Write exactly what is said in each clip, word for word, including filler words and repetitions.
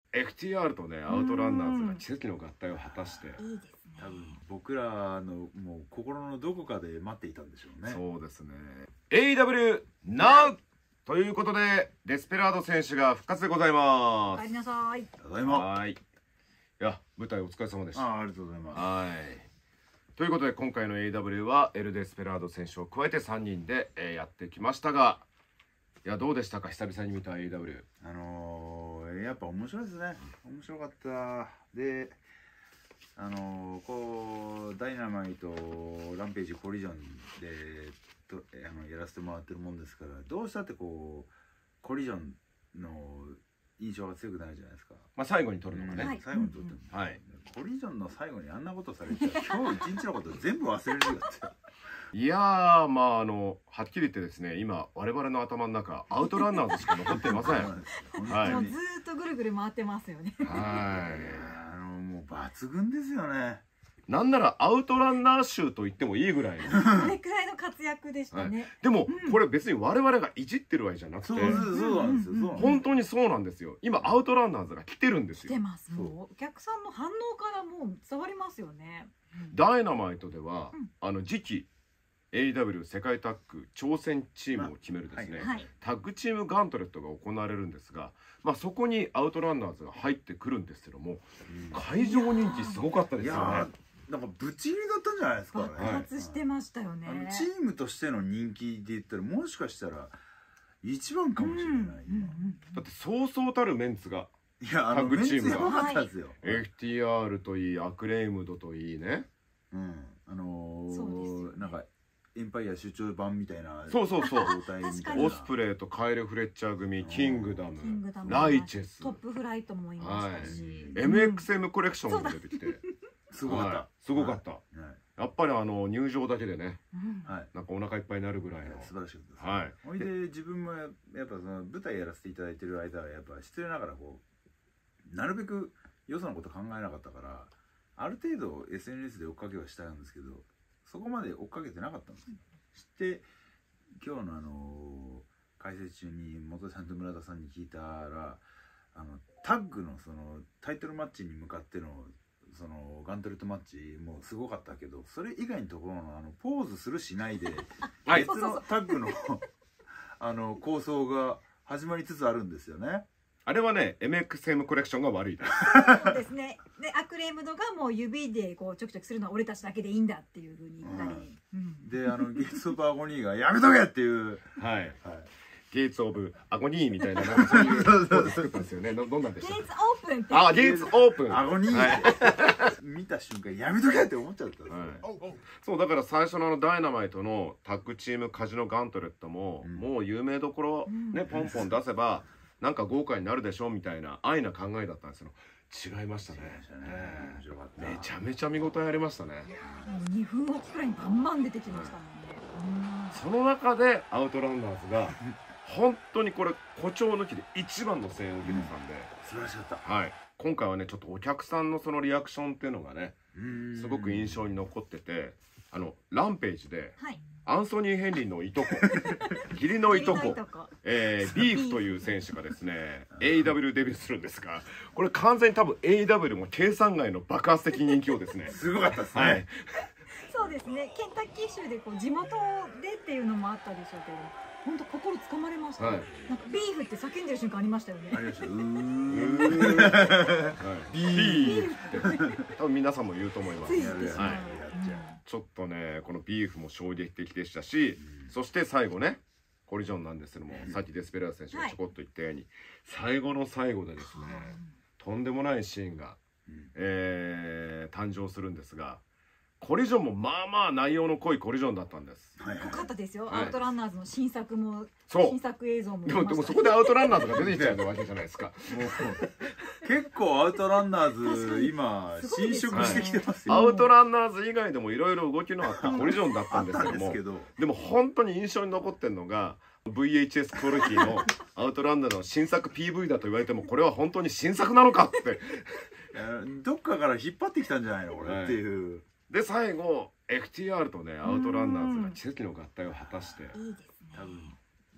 エフティーアール とねアウトランナーズが奇跡の合体を果たして、 いいですね。 多分僕らのもう心のどこかで待っていたんでしょうね。 そうですね。 エーイーダブリュー ナウ ということでデスペラード選手が復活でございまお帰りす。 なさい。 ただいま。 はい、いや舞台お疲れ様でした。 ああ、ありがとうございます。 はいということで今回の エーイーダブリュー はエル・デスペラード選手を加えてさんにんで、えー、やってきましたが、いやどうでしたか、久々に見た エーイーダブリュー。 あのー、やっぱ面白いですね。面白かった。で、あのー、こうダイナマイトランページコリジョンでとあのやらせてもらってるもんですから、どうしたってこうコリジョンの印象が強くなるじゃないですか。 まあ最後に取るのがね、 はい最後に撮ってる、 うんうん、はい。 コリジョンの最後にあんなことされちゃう今日一日のこと全部忘れるよっていやーまああのはっきり言ってですね、今我々の頭の中アウトランナーズしか残っていません。はいもうずーっとぐるぐる回ってますよね。 はいあのもう抜群ですよね。 なんならアウトランナー集と言ってもいいぐらいのそれくらいの活躍でしたね。 でも、 うんこれ別に我々がいじってるわけじゃなくて、 そうそうそうなんですよ。そうなんですよ本当にそうなんですよ。今アウトランナーズが来てるんですよ。 来てます。 そうもうお客さんの反応からもう伝わりますよね。うんダイナマイトでは、 うんあの次期 エーイーダブリュー 世界タッグ挑戦チームを決めるですね、 まはい。 タッグチームガントレットが行われるんですが、まあ、そこにアウトランナーズが入ってくるんですけども、会場人気すごかったですよいやね。 ーなんかぶち入りだったんじゃないですかね。 爆発してましたよね。 あのチームとしての人気で言ったらもしかしたら一番かもしれない、 うん今だってそうそうたるメンツがいやあのタッグチームがメンツすごかったですよ、 エフティーアール といいアクレイムドといいね、 うんあのそうですよねー、なんかエンパイア出張版みたいなそうそうそう状態みたいな確かにオスプレイとカイル・フレッチャー組、キングダム、 キングダムライチェス、 トップフライトもいましたし、 エムエックスエム コレクションも出てきて、 すごかった、 はいすごかった、 はいやっぱりあの入場だけでね、 うんはい、 なんかお腹いっぱいになるぐらいの、 素晴らしかったです、 はいほいで自分もややっぱその舞台やらせていただいてる間はやっぱ失礼ながらこうなるべくよそのこと考えなかったから、ある程度 エスエヌエス で追っかけはしたんですけど、そこまで追っかけてなかったんですよ。して今日のあの解説中に元さんと村田さんに聞いたら、あのタッグのそのタイトルマッチに向かってのそのガントレットマッチもすごかったけど、それ以外のところのあのポーズするしないではい別のタッグのあの構想が始まりつつあるんですよね。 あれはね エムエックスエム コレクションが悪いです。 そうですね。でアクレームドがもう指でこうちょくちょくするのは俺たちだけでいいんだっていうふうに言ったり、うんであのゲイツ・オブ・アゴニーがやめとけっていうはいはいゲイツ・オブ・アゴニーみたいななんかそういうポーズ作ったんですよね。どどんなんでしたゲイツオープンってあ、ゲイツ・オープン、 アゴニー、 はい見た瞬間やめとけって思っちゃったんですよ、 はいそうだから最初のあのダイナマイトのタッグチームカジノガントレットも、 うんもう有名どころね、 うんポンポン出せばなんか豪華になるでしょみたいな安易な考えだったんですよ。違いましたね。 ね面白かっためちゃめちゃ見応えありましたね。 もうにふんおきくらいにバンバン出てきましたもんね。 その中でアウトランナーズが本当にこれ誇張抜きで一番の声援を受けてたんで、 素晴らしかった。 はい、今回はねちょっとお客さんのそのリアクションっていうのがねすごく印象にの残ってて、あのランページではい。 アンソニー・ヘンリーのいとこ義理のいとこ義理のいとこえービーフという選手がですね エーイーダブリュー デビューするんですが、これ完全に多分 エーイーダブリュー も計算外の爆発的人気をですねすごかったですね。 はいそうですね。ケンタッキー州でこう地元でっていうのもあったでしょうけど、本当心つかまれましたね。 はいなんかビーフって叫んでる瞬間ありましたよね。 ありました。ううーーはいビーフって多分皆さんも言うと思いますつい言ってしまう。 はいうんちょっとねこのビーフも衝撃的でしたし、そして最後ねコリジョンなんですけども、さっきデスペラード選手がちょこっと言ったように、最後の最後でですね、とんでもないシーンが、えー誕生するんですが、コリジョンもまあまあ内容の濃いコリジョンだったんです。 はいはい濃かったですよ。 はいアウトランナーズの新作もそう新作映像もで見ました。 もでもそこでアウトランナーズが出てきちゃうわけじゃないですか。 もう結構アウトランナーズ確かに今すごいですね侵食してきてますよ。 アウトランナーズ以外でもいろいろ動きのあったコリジョンだったんですけどもですけ、ど、 でも本当に印象に残ってるのが ブイエイチエス クオリティのアウトランナーの新作 ピーブイ だと言われてもこれは本当に新作なのかっていやどっかから引っ張ってきたんじゃないのこはいれっていう。 で最後 エフティーアール とねアウトランナーズが奇跡の合体を果たして、 いいですね。 多分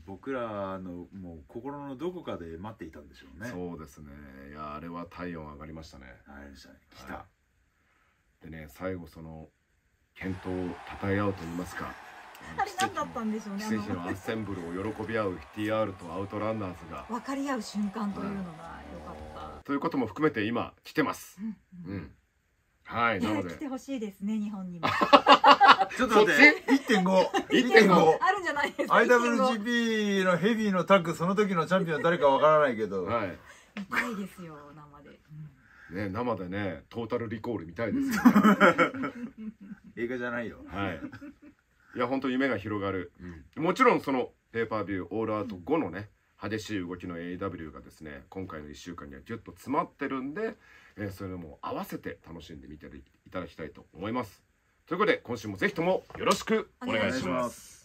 僕らのもう心のどこかで待っていたんでしょうね。 そうですね。いやあれは体温上がりましたね。 ありましたね。来た。 はい、でね、最後その健闘を称え合うと言いますか、 あれ何だったんでしょうね。 奇跡のアッセンブルを喜び合う ティーアール とアウトランナーズが分かり合う瞬間というのが良かった。 ということも含めて今来てます。うん、うん、はい。なので来てほしいですね、日本にも。 ちょっと待って、いってんご、 いってんごあるんじゃないですか。 アイダブリュージーピー のヘビーのタッグ、その時のチャンピオン誰かわからないけど、 はい。 見たいですよ、生で。 ね、生でね、トータルリコール見たいですよね。 映画じゃないよ。 はい。いや、本当夢が広がる。うん、もちろんそのペーパービューオールアウト後のね、激しい動きの エーイーダブリュー がですね、今回のいっしゅうかんにはギュッと詰まってるんで、えー、それも合わせて楽しんでみていただきたいと思います。ということで今週もぜひともよろしくお願いします。